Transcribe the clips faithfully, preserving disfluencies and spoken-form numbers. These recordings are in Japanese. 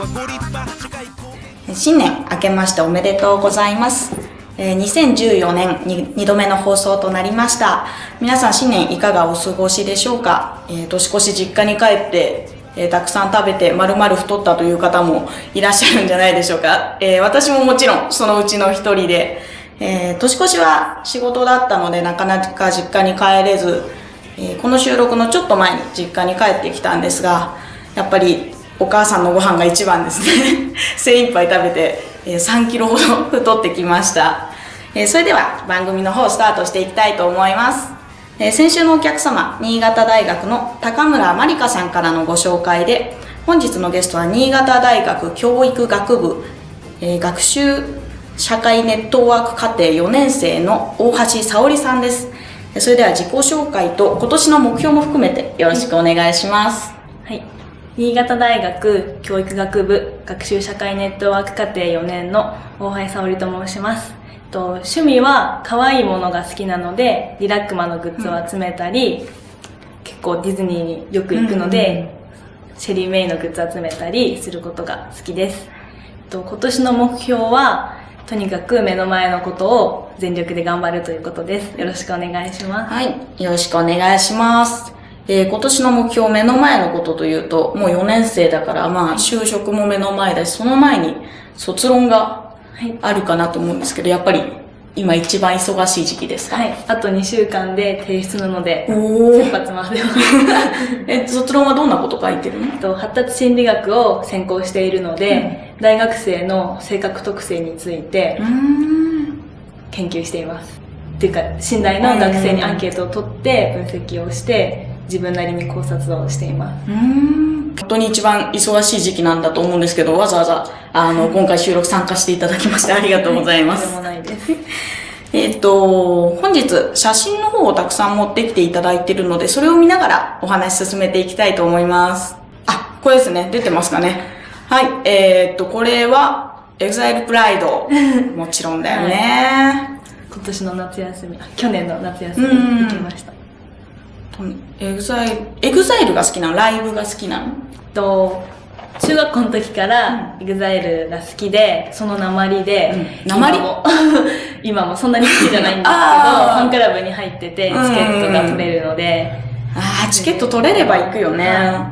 新年明けましておめでとうございます。えー、にせんじゅうよねんににどめの放送となりました。皆さん新年いかがお過ごしでしょうか。えー、年越し実家に帰って、えー、たくさん食べて丸々太ったという方もいらっしゃるんじゃないでしょうか。えー、私ももちろんそのうちの一人で、えー、年越しは仕事だったのでなかなか実家に帰れず、えー、この収録のちょっと前に実家に帰ってきたんですが、やっぱりお母さんのご飯が一番ですね。精一杯食べて、えー、さんキロほど太ってきました。えー、それでは番組の方スタートしていきたいと思います。えー、先週のお客様、新潟大学の高村まりかさんからのご紹介で、本日のゲストは新潟大学教育学部、えー、学習社会ネットワーク課程よねん生の大橋沙織さんです。それでは自己紹介と今年の目標も含めてよろしくお願いします。 はい。新潟大学教育学部学習社会ネットワーク課程よねんの大橋沙織と申します。と趣味は可愛いものが好きなので、リラックマのグッズを集めたり、うん、結構ディズニーによく行くので、うんうんうん、シェリーメイのグッズを集めたりすることが好きです。と今年の目標は、とにかく目の前のことを全力で頑張るということです。よろしくお願いします。 はい。よろしくお願いします。えー、今年の目標、目の前のことというと、もうよねん生だから、まあ、就職も目の前だし、その前に卒論があるかなと思うんですけど、やっぱり今一番忙しい時期ですか？ はい。あとにしゅうかんで提出なので、切羽詰まってます。 え、卒論はどんなこと書いてるの？ と発達心理学を専攻しているので、うん、大学生の性格特性について研究しています。っていうか、信大の学生にアンケートを取って分析をして、自分なりに考察をしています。 うーん、本当に一番忙しい時期なんだと思うんですけど、わざわざあの、今回収録参加していただきましてありがとうございます。 とんでもないです。 えっと、本日写真の方をたくさん持ってきていただいているので、それを見ながらお話進めていきたいと思います。あ、これですね。出てますかね。はい。えー、っと、これは エグザイル Pride。もちろんだよね、はい。 今年の夏休み、去年の夏休みに行きました。 エグザイル、エグザイルが好きなの？ライブが好きなの？ と、中学校の時からエグザイルが好きで、その訛で、 うん、訛も今もそんなに好きじゃないんですけど、ファンクラブに入ってて、チケットが取れるので。 ああ、チケット取れれば行くよね。はい、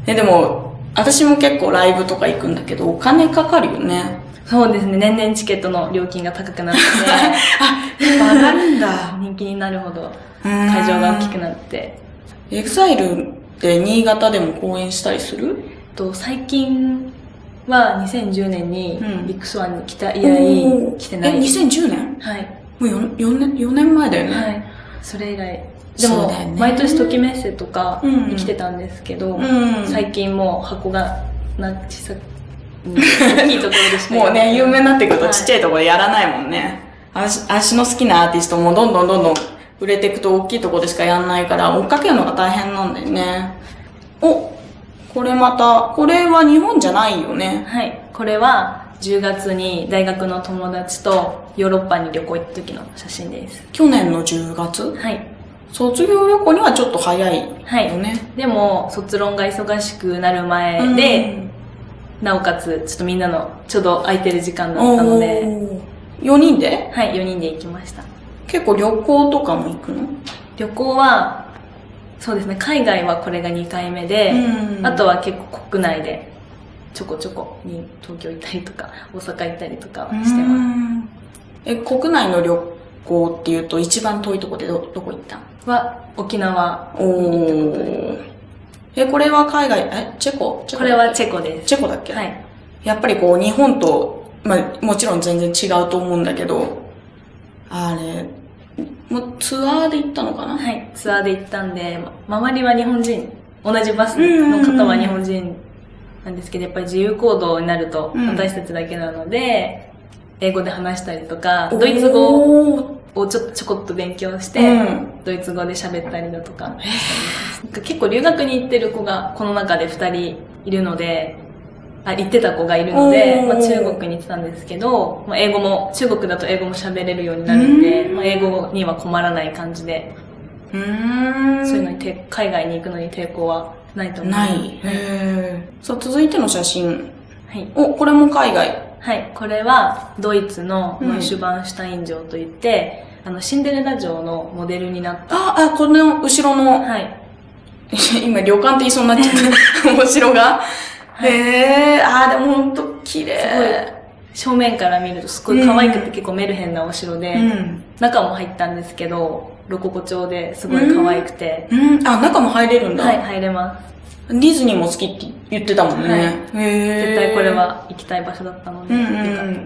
え、でも、私も結構ライブとか行くんだけど、お金かかるよね。 そうですね。年々チケットの料金が高くなって。 あ、上がるんだ。 人気になるほど。会場が大きくなって。 エグザイルって新潟でも公演したりする？ と最近はにせんじゅうねんにビッグスワンに来た以来来てない。 え、にせんじゅうねん？ はい。 もう 4, 4年、よねんまえだよね。 はい。それ以来。でも、ね、毎年ときメッセとかに来てたんですけど、うん、最近もう箱がな小さく、大きいところでしかもうね、有名になってくるとちっちゃいところでやらないもんね。はい、私, 私の好きなアーティストもどんどんどんどん売れていくと大きいところでしかやんないから、追っかけるのが大変なんだよね。お、これまた、これは日本じゃないよね。 はい。これはじゅうがつに大学の友達とヨーロッパに旅行行った時の写真です。 去年のじゅうがつ？ はい。 卒業旅行にはちょっと早いよね。 はい。でも、卒論が忙しくなる前で、うん、なおかつ、ちょっとみんなのちょうど空いてる時間だったので。 よにんで？ はい、よにんで行きました。 結構旅行とかも行くの？ 旅行は、そうですね、海外はこれがにかいめで、あとは結構国内でちょこちょこに東京行ったりとか、大阪行ったりとかしてます。 え、国内の旅行っていうと一番遠いとこで ど, どこ行ったの？は、沖縄に行ったことで。 え、これは海外、え、チェコ？ これはチェコです。 チェコだっけ？ はい。 やっぱりこう日本と、まあもちろん全然違うと思うんだけど、あれ、もうツアーで行ったのかな？ はい、ツアーで行ったんで、周りは日本人、同じバスの方は日本人なんですけど、やっぱり自由行動になると私たちだけなので、英語で話したりとか、ドイツ語をちょちょこっと勉強して、うん、ドイツ語で喋ったりだとかしたり結構留学に行ってる子がこの中でふたりいるので、あ、行ってた子がいるので、まあ、中国に行ってたんですけど、まあ、英語も、中国だと英語も喋れるようになるんで、まあ、英語には困らない感じで、うーんそういうのにて、海外に行くのに抵抗はないと思います。 ない。へー。さあ、続いての写真。 はい。 お、これも海外。 はい。これはドイツのノイシュバンシュタイン城といって、うん、あの、シンデレラ城のモデルになった。 あ、あ、この後ろの。 はい。 今、旅館って言いそうになっちゃった。お城が。はい、へー、あー、でもほんと綺麗。 すごい。正面から見るとすごい可愛くて結構メルヘンなお城で、うん、中も入ったんですけど、ロココ調ですごい可愛くて。 うん、うん、あ、中も入れるんだ。 はい、入れます。 ディズニーも好きって言ってたもんね。はい、へー、絶対これは行きたい場所だったので、うんうん、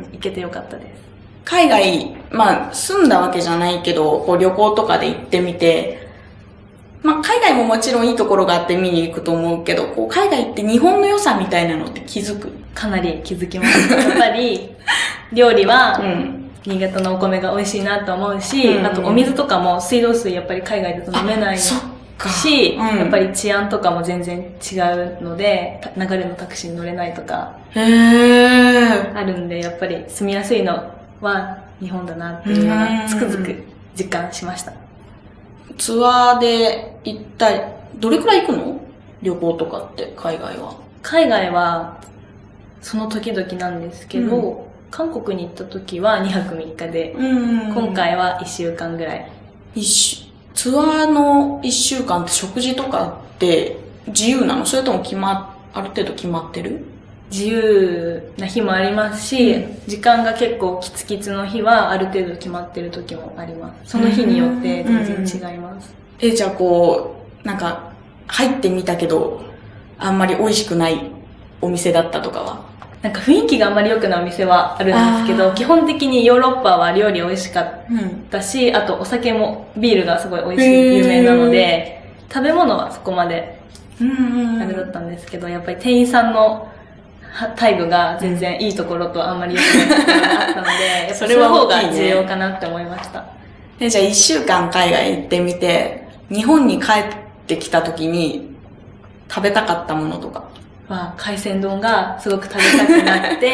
行けてよかったです。 海外、まあ住んだわけじゃないけど、こう旅行とかで行ってみて、まあ海外ももちろんいいところがあって見に行くと思うけど、こう海外って日本の良さみたいなのって気づく？ かなり気づきます。やっぱり料理は、うん新潟のお米が美味しいなと思うし、うん、あとお水とかも水道水やっぱり海外だと飲めないし、うん、やっぱり治安とかも全然違うので、流れのタクシーに乗れないとか、へーあるんで、やっぱり住みやすいのは日本だなっていうのがつくづく実感しました。 ツアーで行ったり、どれくらい行くの？旅行とかって海外は。海外はその時々なんですけど、うん韓国に行った時はにはくみっかで、うんうんうん、今回はいっしゅうかんぐらい。 一週、ツアーのいっしゅうかんって食事とかって自由なの？それとも決ま、ある程度決まってる？ 自由な日もありますし、うん、時間が結構キツキツの日はある程度決まってる時もあります。その日によって全然違います。 うんうん、え、じゃあこう、なんか入ってみたけど、あんまり美味しくないお店だったとかは？ なんか雰囲気があんまり良くないお店はあるんですけど、基本的にヨーロッパは料理美味しかったし、うん、あとお酒もビールがすごい美味しい、有名なので、食べ物はそこまであれだったんですけど、やっぱり店員さんの態度が全然いいところとあんまり良くないところがあったので、それは方が重要かなって思いました。 で、じゃあいっしゅうかん海外行ってみて、日本に帰ってきた時に食べたかったものとか。 は海鮮丼がすごく食べたくなって、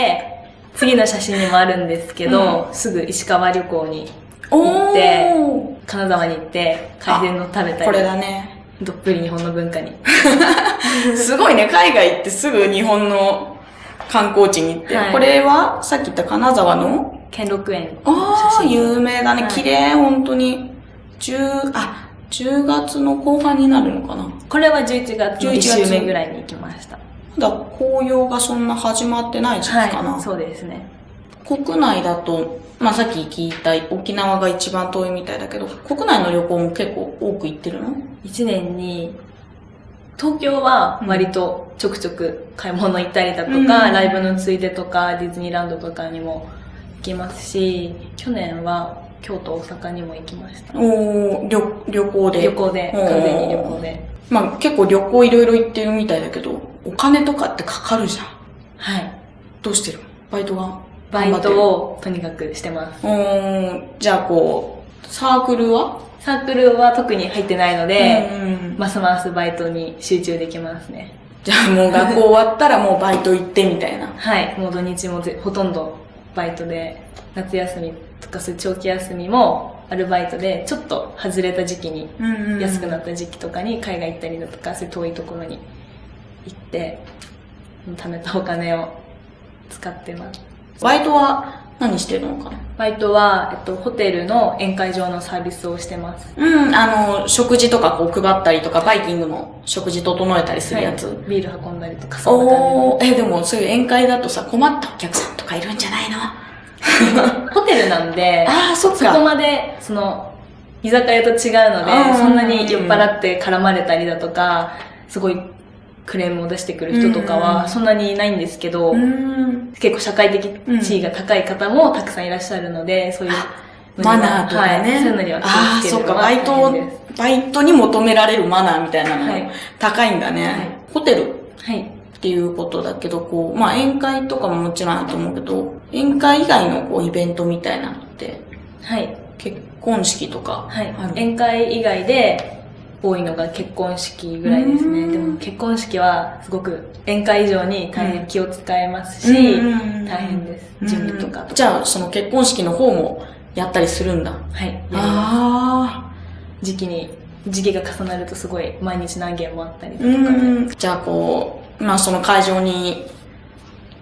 次の写真にもあるんですけど、うん、すぐ石川旅行に行って、金沢に行って海鮮丼食べたり。 これだね。 どっぷり日本の文化に。 すごいね、海外行ってすぐ日本の観光地に行って。はい、これはさっき言った金沢の兼六園。 ああ、有名だね。はい、綺麗、本当に。十、あ、じゅうがつの後半になるのかな。 これはじゅういちがつのいっしゅうめぐらいに行きました。 まだ紅葉がそんな始まってない時期かな。 はい、そうですね。 国内だと、まあさっき聞いた沖縄が一番遠いみたいだけど、国内の旅行も結構多く行ってるの？ 一年に、東京は割とちょくちょく買い物行ったりだとか、うん、ライブのついでとか、ディズニーランドとかにも行きますし、去年は京都、大阪にも行きました。 おー、旅、旅行で。 旅行で、完全に旅行で。 まあ結構旅行いろいろ行ってるみたいだけど、お金とかってかかるじゃん。 はい。 どうしてる？バイトが？ バイトをとにかくしてます。 うーん。じゃあこう、サークルは？ サークルは特に入ってないので、うんうん、ますますバイトに集中できますね。 じゃあもう学校終わったらもうバイト行ってみたいな。 はい。もう土日もぜほとんどバイトで、夏休みとかそういう長期休みもアルバイトでちょっと外れた時期に、安くなった時期とかに海外行ったりだとか、そういう遠いところに行って、貯めたお金を使ってます。 バイトは何してるのかな？ バイトは、えっと、ホテルの宴会場のサービスをしてます。 うん、あの、食事とかこう配ったりとか、バイキングの食事整えたりするやつ。はい、 ビール運んだりとか、そんな感じ。 おー、え、でもそういう宴会だとさ、困ったお客さんとかいるんじゃないの？ ホテルなんで、 あー、そっか。 そこまで、その、居酒屋と違うので、そんなに酔っ払って絡まれたりだとか、すごいクレームを出してくる人とかはそんなにいないんですけど、結構社会的地位が高い方もたくさんいらっしゃるので、そういうマナーとかね。 はい、そういうのには気をつけるのが大変です。 ああ、そっか、バイト、バイトに求められるマナーみたいなのが高いんだね。はい、ホテルっていうことだけど、こう、まあ宴会とかももちろんあると思うけど、宴会以外のこうイベントみたいなのって、 はい。 結婚式とか。 はい。宴会以外で、多いのが結婚式ぐらいですね。でも結婚式はすごく宴会以上に大変気を使えますし、大変です。準備とかとか。 じゃあその結婚式の方もやったりするんだ。 はい。やります。 あー時期に、時期が重なるとすごい毎日何件もあったりとかで。 じゃあこう、まあその会場に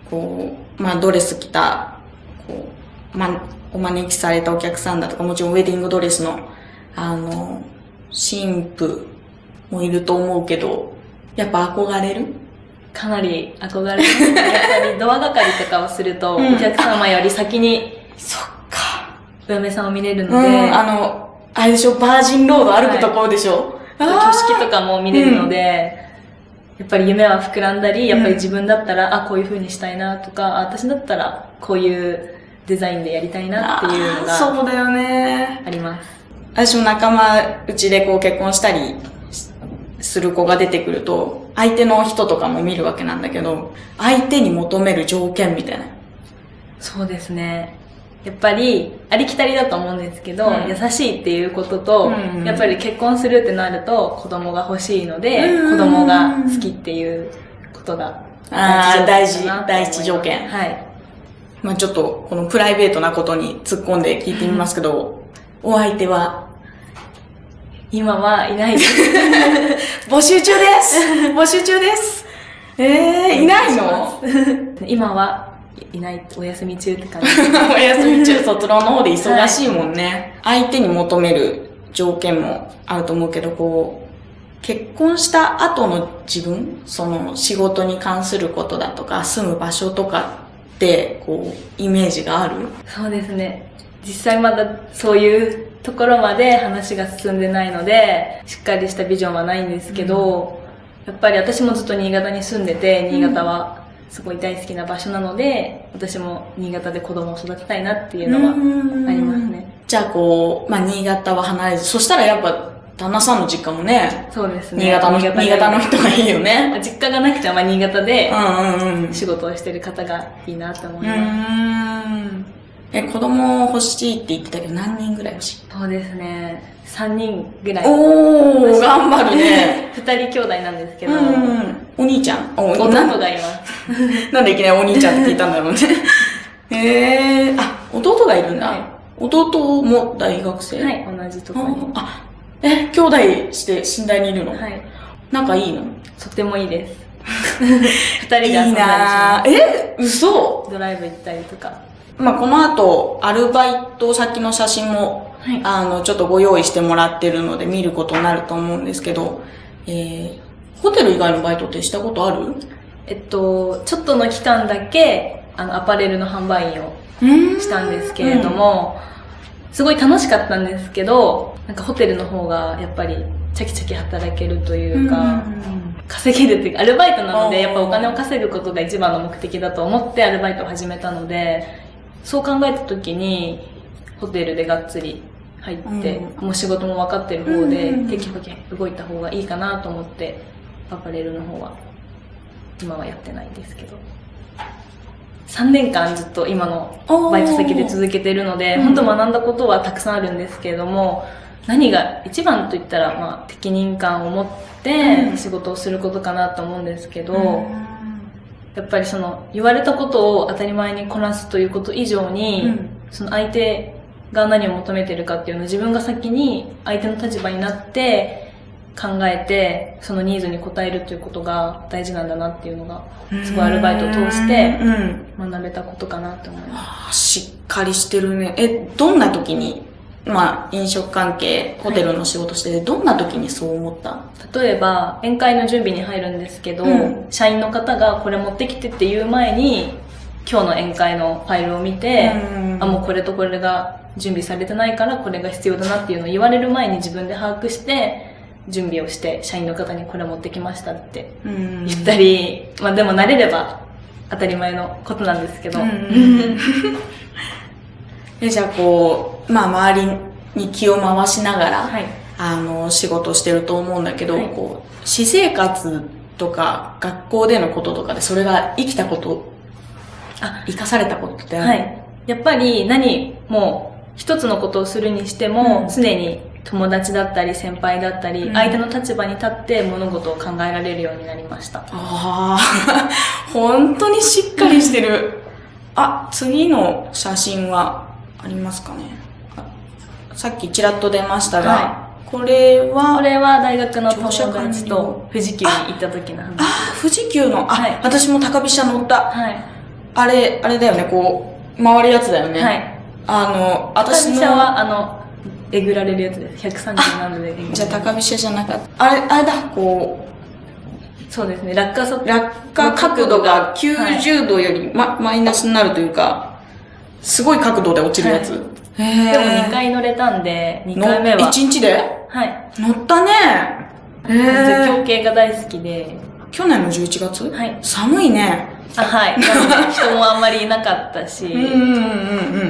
こう、まあドレス着た、こう、まあ、お招きされたお客さんだとか、もちろんウェディングドレスの、あの、新婦もいると思うけど、やっぱ憧れる？ かなり憧れます。やっぱりドア係とかをすると、お客様より先に、 そっか。 お嫁さんを見れるので、 うん、あの、あれでしょ、バージンロード歩くところでしょ、 はい、挙式とかも見れるので、うん、やっぱり夢は膨らんだり、やっぱり自分だったら、うん、あ、こういう風にしたいなとか、あ、私だったらこういうデザインでやりたいなっていうのが、 そうだよね。 あります。 私も仲間うちでこう結婚したりする子が出てくると、相手の人とかも見るわけなんだけど、相手に求める条件みたいな。 そうですね。やっぱり、ありきたりだと思うんですけど、うん、優しいっていうことと、うんうん、やっぱり結婚するってなると、子供が欲しいので、うん、子供が好きっていうことが大事、第一条件。 はい。 まあちょっと、このプライベートなことに突っ込んで聞いてみますけど、うん、お相手は今はいないです。 募集中です募集中ですえー、いないの今はいない、お休み中って感じ。 お休み中、卒論の方で忙しいもんね。はい、相手に求める条件もあると思うけど、こう、結婚した後の自分、その仕事に関することだとか、住む場所とかって、こう、イメージがある？ そうですね。実際まだそういうところまで話が進んでないので、しっかりしたビジョンはないんですけど、うん、やっぱり私もずっと新潟に住んでて、新潟はすごい大好きな場所なので、私も新潟で子供を育てたいなっていうのはありますね。 じゃあこう、まあ新潟は離れず、そしたらやっぱ旦那さんの実家もね、 そうですね。 新潟の、新潟の人がいいよね。 実家がなくてはまあ新潟で仕事をしてる方がいいなと思います。 うんえ、子供欲しいって言ってたけど何人ぐらい欲しい？ そうですね。さんにんぐらい。 おー、頑張るね。 ふたり兄弟なんですけど。 うんお兄ちゃん？お弟がいます。 なんでいきなりお兄ちゃんって聞いたんだろうね。へえー、あ、弟がいるんだ。はい、弟も大学生？ はい、同じところに。 あ、え、兄弟して寝台にいるの？はい。仲いいの？ とてもいいです。ふたりで遊んだりします。いいなぁ。え、嘘？ ドライブ行ったりとか。 まあ、この後、アルバイト先の写真も、はい、あの、ちょっとご用意してもらってるので見ることになると思うんですけど、えー、ホテル以外のバイトってしたことある？ えっと、ちょっとの期間だけ、あの、アパレルの販売員をしたんですけれども、すごい楽しかったんですけど、なんかホテルの方がやっぱりチャキチャキ働けるというか、稼げるっていうか、アルバイトなのでやっぱお金を稼ぐことが一番の目的だと思ってアルバイトを始めたので、そう考えたときに、ホテルでがっつり入って、うん、もう仕事も分かってる方で、テキパキ動いた方がいいかなと思って、アパレルの方は、今はやってないんですけど。さんねんかんずっと今のバイト先で続けてるので、本当学んだことはたくさんあるんですけれども、何が一番と言ったら、まあ、責任感を持って仕事をすることかなと思うんですけど、うんやっぱりその言われたことを当たり前にこなすということ以上に、うん、その相手が何を求めてるかっていうのを自分が先に相手の立場になって考えてそのニーズに応えるということが大事なんだなっていうのがすごいアルバイトを通して学べたことかなと思います。 しっかりしてるね。え、どんな時にまあ、飲食関係、ホテルの仕事してて、どんな時にそう思った？ 例えば、宴会の準備に入るんですけど、うん、社員の方がこれ持ってきてっていう前に、今日の宴会のファイルを見て、うん、あ、もうこれとこれが準備されてないからこれが必要だなっていうのを言われる前に自分で把握して、準備をして、社員の方にこれ持ってきましたって言ったり、うん、まあでも慣れれば当たり前のことなんですけど、うんえじゃあこう、まあ周りに気を回しながら、はい、あの、仕事してると思うんだけど、はい、こう、私生活とか学校でのこととかでそれが生きたこと、あ、生かされたことってある？ はい。やっぱり何も一つのことをするにしても、うん、常に友達だったり先輩だったり、うん、相手の立場に立って物事を考えられるようになりました。 ああ、本当にしっかりしてる。あ、次の写真は、ありますかね。さっきちらっと出ましたが、はい、これはこれは大学の友達と富士急に行った時の話。 ああ、富士急の、あ、はい、私も高飛車乗った。はい。 あれ、あれだよね、こう、回るやつだよね。 はい。 あの、私の。 高飛車は、あの、えぐられるやつです。ひゃくさんじゅうななどでえぐられる。 じゃあ高飛車じゃなかった。あれ、あれだ、こう。そうですね、落下速度。 落下角度がきゅうじゅうどより、ま、マイナスになるというか、すごい角度で落ちるやつ。はい、 へでもにかい乗れたんで、にかいめは。 いちにちではい。 乗ったね。 へ絶叫系が大好きで。 去年のじゅういちがつはい。 寒いね。 あ、はい。なので人もあんまりいなかったし。うんうんうんうん。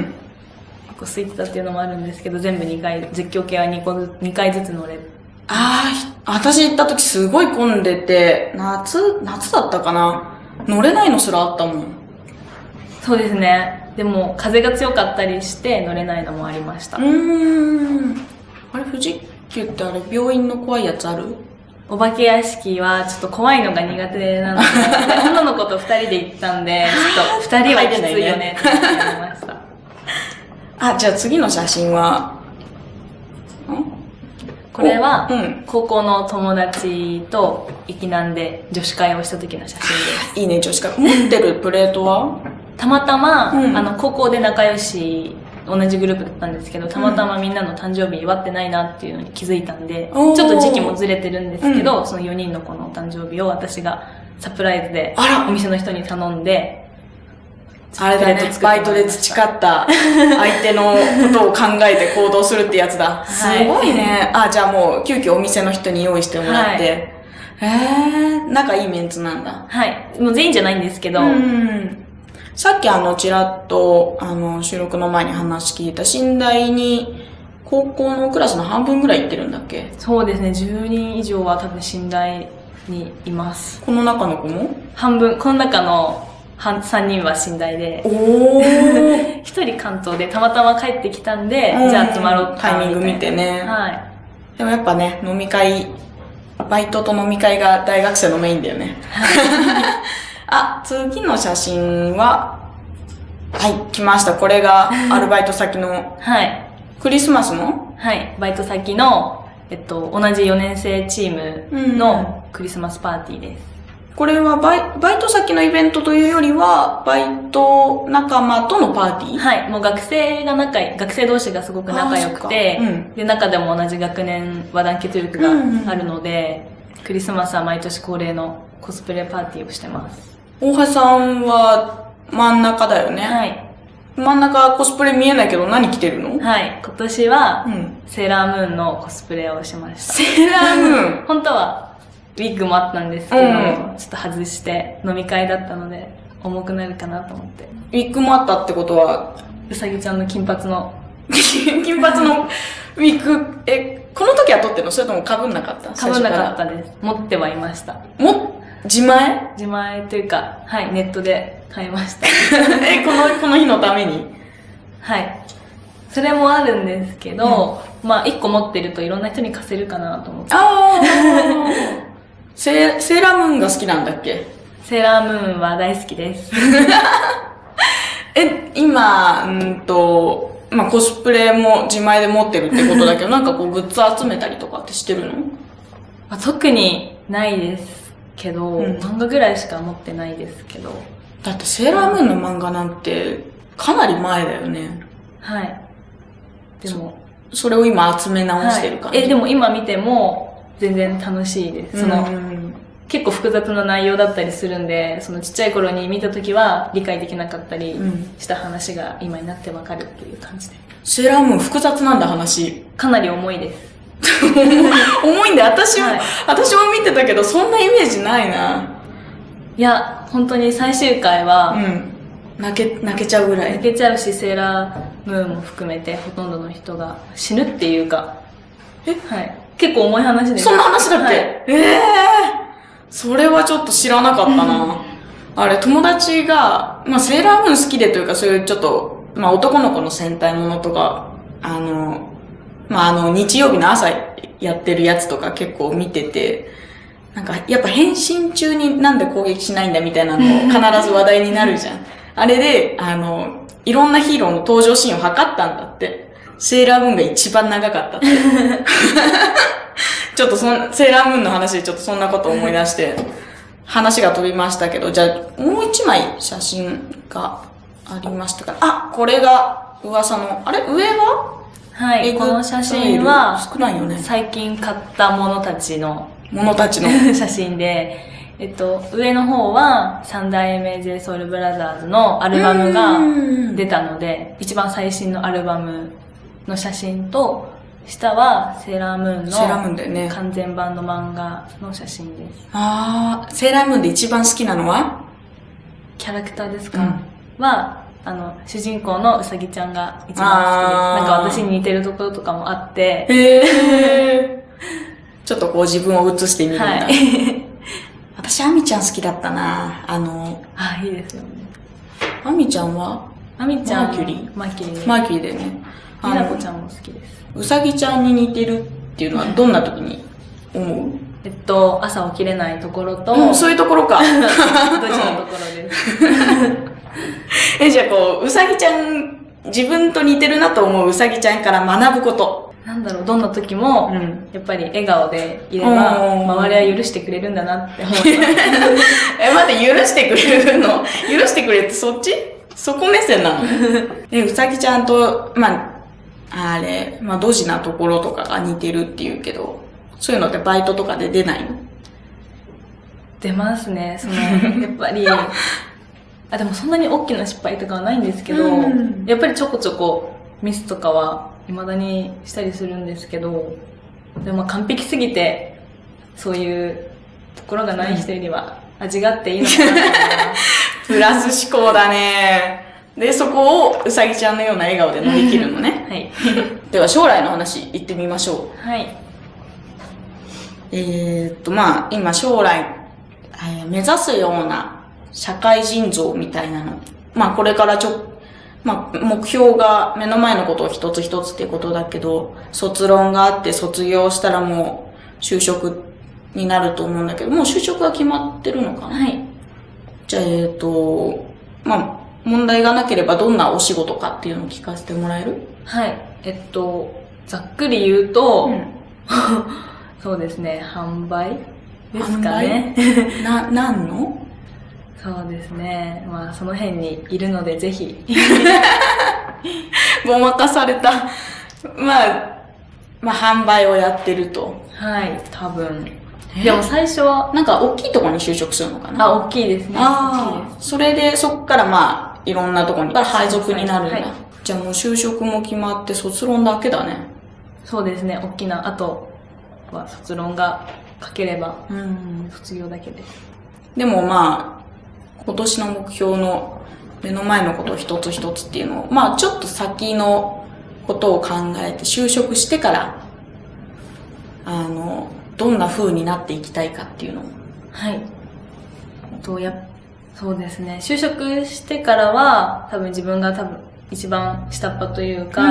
結構空いてたっていうのもあるんですけど、全部にかい、絶叫系はにこず、にかいずつ乗れ。 ああ、私行った時すごい混んでて、夏、夏だったかな。乗れないのすらあったもん。 そうですね。でも、風が強かったりして乗れないのもありました。 うーん。あれ、富士急ってあれ、病院の怖いやつある？ お化け屋敷はちょっと怖いのが苦手なので、女の子と二人で行ったんで、ちょっと二人はきついよねって思いました。 あ、じゃあ次の写真は、 んこれは、うん、高校の友達と駅なんで女子会をした時の写真です。 いいね、女子会。持ってるプレートはたまたま、うん、あの、高校で仲良し、同じグループだったんですけど、たまたまみんなの誕生日祝ってないなっていうのに気づいたんで、うん、ちょっと時期もずれてるんですけど、うん、そのよにんの子の誕生日を私がサプライズでお店の人に頼んで、 あれだね、バイトで培った相手のことを考えて行動するってやつだ。はい、すごいね。あ、じゃあもう急遽お店の人に用意してもらって。はい、へー、仲いいメンツなんだ。 はい。もう全員じゃないんですけど、 うんさっきあの、ちらっと、あの、収録の前に話聞いた、寝台に、高校のクラスの半分ぐらい行ってるんだっけ？ そうですね、じゅうにん以上は多分寝台にいます。 この中の子も？ 半分、この中のさんにんは寝台で。 おー。 ひとり関東でたまたま帰ってきたんで、うん、じゃあ集まろうタイミング見てね。 はい。 でもやっぱね、飲み会、バイトと飲み会が大学生のメインだよね。あ、次の写真は、はい、来ました。これがアルバイト先の。 はい。 クリスマスのはい、バイト先の、えっと、同じよねん生チームのクリスマスパーティーです。 うん、これはバイ、バイト先のイベントというよりは、バイト仲間とのパーティー？ はい、もう学生が仲いい、学生同士がすごく仲良くて、うん、で、中でも同じ学年は団結力があるので、うんうん、クリスマスは毎年恒例のコスプレパーティーをしてます。 大橋さんは真ん中だよね。 はい。 真ん中コスプレ見えないけど何着てるの？ はい。今年は、うん、セーラームーンのコスプレをしました。 セーラームーン本当は、ウィッグもあったんですけど、うん、ちょっと外して飲み会だったので、重くなるかなと思って。 ウィッグもあったってことは、 うさぎちゃんの金髪の。 金髪のウィッグ、え、この時は取ってんの？それとも被んなかった？ 被んなかったです。持ってはいました。 も自前？ 自前というか、はい、ネットで買いました。 え、この、この日のために？ はい。それもあるんですけど、うん、まあ、一個持ってるといろんな人に貸せるかなと思って。 ああセ、セーラームーンが好きなんだっけ？ セーラームーンは大好きです。 え、今、うんと、まあ、コスプレも自前で持ってるってことだけど、なんかこうグッズ集めたりとかってしてるの？ まあ、特にないですけど、うん、漫画ぐらいしか持ってないですけど。 だってセーラームーンの漫画なんてかなり前だよね。 はい。でも。 そ、それを今集め直してる感じ、 はい、え、でも今見ても全然楽しいです。その、うん結構複雑な内容だったりするんで、そのちっちゃい頃に見たときは理解できなかったりした話が今になってわかるっていう感じで。 セーラームーン複雑なんだ話。 かなり重いです。 重いんで、私も、はい、私も見てたけど、そんなイメージないな。 いや、本当に最終回は、 うん。泣け、泣けちゃうぐらい。 泣けちゃうし、セーラームーンも含めてほとんどの人が死ぬっていうか、 えはい。結構重い話です。 そんな話だっけ、はい、ええーそれはちょっと知らなかったな。あれ、友達が、まあ、セーラームーン好きでというか、そういうちょっと、まあ、男の子の戦隊ものとか、あの、まあ、あの、日曜日の朝やってるやつとか結構見てて、なんか、やっぱ変身中になんで攻撃しないんだみたいなの必ず話題になるじゃん。あれで、あの、いろんなヒーローの登場シーンを測ったんだって。セーラームーンが一番長かったって。ちょっとそん、セーラームーンの話でちょっとそんなこと思い出して。 話が飛びましたけど、じゃあ、もう一枚写真がありましたから。あ、これが噂の、あれ上ははい、この写真は、 少ないよね。 最近買ったものたちの、 ものたちの写真で、えっと、上の方は、三代目 J ソ o ルブラザーズのアルバムが出たので、一番最新のアルバムの写真と、下はセーラームーンのセーラームーンだよね。 完全版の漫画の写真です。 あー、セーラームーンで一番好きなのはキャラクターですか、 うん、 は、あの、主人公のうさぎちゃんが一番好きです。なんか私に似てるところとかもあって。 へー。ちょっとこう自分を映してみるんだ。はい、私、アミちゃん好きだったなあの、 あ、いいですよね。 アミちゃんはアミちゃん。 マーキュリーマーキュリー。 マーキュリーだよね。 みなこちゃんも好きです。 うさぎちゃんに似てるっていうのはどんな時に思う？ えっと、朝起きれないところと、 うん、そういうところか。どっちのところです。 え、じゃあこう、うさぎちゃん、自分と似てるなと思ううさぎちゃんから学ぶこと。 なんだろう、どんな時も、うん、やっぱり笑顔でいれば、周りは許してくれるんだなって思った。 え、待って、許してくれるの？許してくれってそっち？そこ目線なの？え、うさぎちゃんと、まあ、あれ、まあ、ドジなところとかが似てるっていうけど、そういうのってバイトとかで出ないの？ 出ますね。その、やっぱり、あ、でもそんなに大きな失敗とかはないんですけど、うん、やっぱりちょこちょこミスとかは未だにしたりするんですけど、でも完璧すぎて、そういうところがない人よりは味があっていいのかなと思います。 プラス思考だね。で、そこをうさぎちゃんのような笑顔で乗り切るのね。 はい。 では将来の話行ってみましょう。はい。 えーっと、まあ、今将来、目指すような社会人像みたいなの。まあこれからちょ、まあ目標が目の前のことを一つ一つっていうことだけど、卒論があって卒業したらもう就職になると思うんだけど、もう就職は決まってるのかな？ はい。 じゃあ、えっと、まあ問題がなければどんなお仕事かっていうのを聞かせてもらえる？ はい。えっと、ざっくり言うと、うん、そうですね、販売ですかね。 な、なんの？ そうですね。まあ、その辺にいるので、ぜひ。 ごまかされた。まあ、まあ、販売をやってると。 はい、多分。でも最初は、 なんか、大きいところに就職するのかな？ あ、大きいですね。 ああ、それで、そっからまあ、いろんなところに配属になるんだ。はい、じゃあもう就職も決まって、卒論だけだね。 そうですね、大きな。あとは、卒論が書ければ、うん、卒業だけです。 でもまあ、今年の目標の目の前のこと一つ一つっていうのを、まあちょっと先のことを考えて就職してから、あの、どんな風になっていきたいかっていうのを。 はい。とやそうですね。就職してからは、多分自分が多分一番下っ端というか、うん、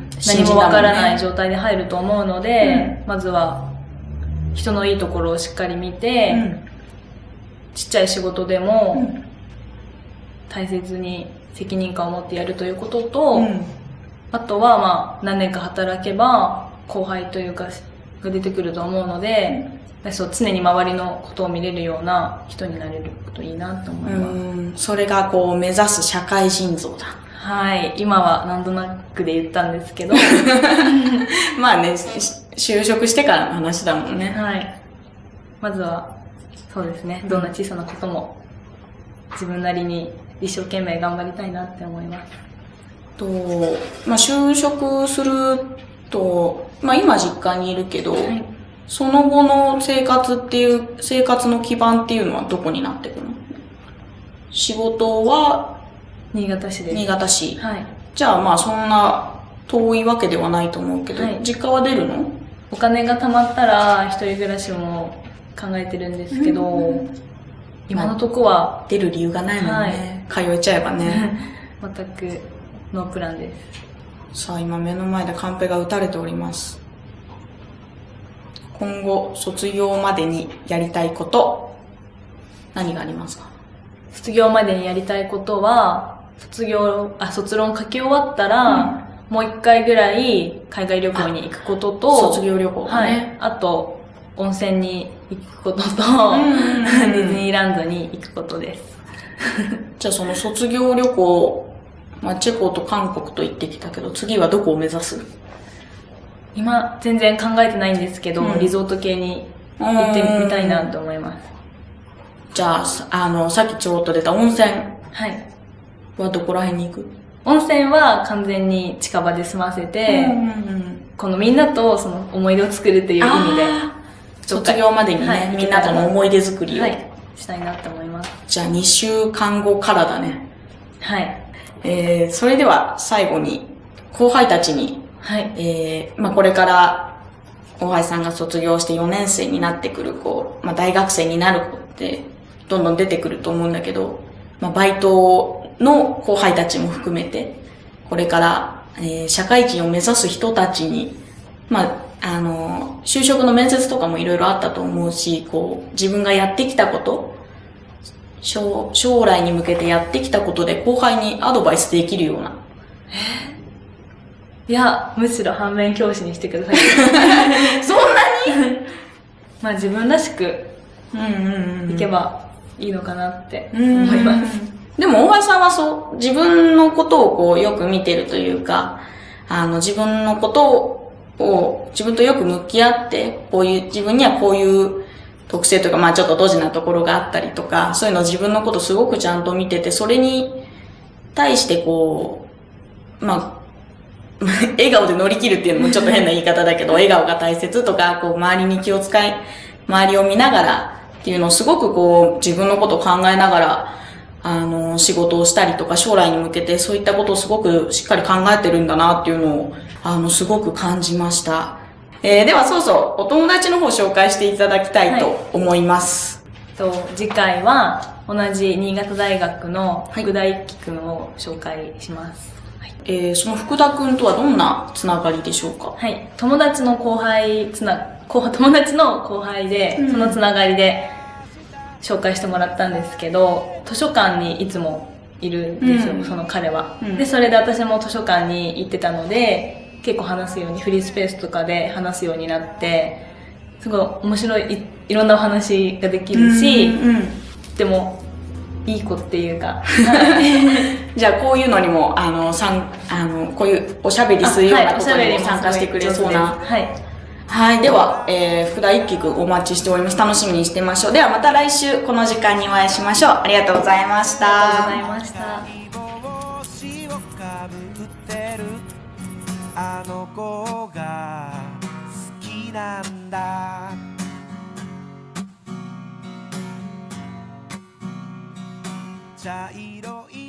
何もわからない状態で入ると思うので、うん、まずは人のいいところをしっかり見て、うんちっちゃい仕事でも、大切に責任感を持ってやるということと、うん、あとはまあ何年か働けば後輩というかが出てくると思うので、うん、そう常に周りのことを見れるような人になれるといいなと思います。 うん、それがこう目指す社会人像だ。 はい。今は何となくで言ったんですけど。 まあね、就職してからの話だもんね。 はい。まずは、そうですね。どんな小さなことも自分なりに一生懸命頑張りたいなって思います。 と、まあ就職すると、まあ今実家にいるけど、はい、その後の生活っていう、生活の基盤っていうのはどこになってくるの？仕事は新潟市です。 新潟市。 はい。 じゃあまあそんな遠いわけではないと思うけど、はい、実家は出るの？ お金が貯まったら一人暮らしも考えてるんですけど、うん、今のとこは出る理由がないもんね、はい、通えちゃえばね全くノープランです。 さあ今目の前でカンペが打たれております。今後卒業までにやりたいこと何がありますか？ 卒業までにやりたいことは卒業あ卒論書き終わったら、うんもう一回ぐらい海外旅行に行くことと、 卒業旅行ね。 はい。あと、 温泉に行くことと、ディズニーランドに行くことです。 じゃあその卒業旅行、まあ、チェコと韓国と行ってきたけど、次はどこを目指す？ 今、全然考えてないんですけど、うん、リゾート系に行ってみたいなと思います。 じゃあ、あの、さっきちょろっと出た温泉。 はい。 はどこら辺に行く？ 温泉は完全に近場で済ませて、このみんなとその思い出を作るっていう意味で、 卒業までにね、はい、みんなとの思い出作りを、はい、 したいなと思います。 じゃあにしゅうかんごからだね。 はい。 えー、それでは最後に後輩たちに、 はい。 えー、まあこれから後輩さんが卒業してよねん生になってくる子、まあ大学生になる子ってどんどん出てくると思うんだけど、まあバイトの後輩たちも含めて、これから、えー、社会人を目指す人たちに、まあ、あの、就職の面接とかもいろいろあったと思うし、こう、自分がやってきたこと、将、将来に向けてやってきたことで後輩にアドバイスできるような。 いや、むしろ反面教師にしてください。 そんなにまあ自分らしく、 うんうんうん、 いけばいいのかなって思います。 でも大橋さんはそう、自分のことをこうよく見てるというか、あの自分のことを自分とよく向き合って、こういう、自分にはこういう特性というか、まあちょっとドジなところがあったりとか、そういうのを自分のことすごくちゃんと見てて、それに対してこう、まあ、笑顔で乗り切るっていうのもちょっと変な言い方だけど、笑顔が大切とか、こう周りに気を使い、周りを見ながらっていうのをすごくこう自分のことを考えながら、あの、仕事をしたりとか、将来に向けてそういったことをすごくしっかり考えてるんだなっていうのを、あの、すごく感じました。えー、ではそうそう、お友達の方を紹介していただきたいと思います。 はい、と次回は、同じ新潟大学の福田一輝くんを紹介します。 はい、えー、その福田くんとはどんなつながりでしょうか？ はい。友達の後輩、つな、友達の後輩で、うん、そのつながりで、紹介してもらったんですけど、図書館にいつもいるんですよ、うん、その彼は、うん。で、それで私も図書館に行ってたので、結構話すように、フリースペースとかで話すようになって、すごい面白い、い, いろんなお話ができるし、うんうん、でも、いい子っていうか。 じゃあ、こういうのにも、あの、さん、あの、こういうおしゃべりするようなことにも参加してくれそうな。 はい。 はい。では、えー、福田一輝くんお待ちしております。楽しみにしてましょう。ではまた来週この時間にお会いしましょう。ありがとうございました。 ありがとうございました。 あの子が好きなんだ。茶色い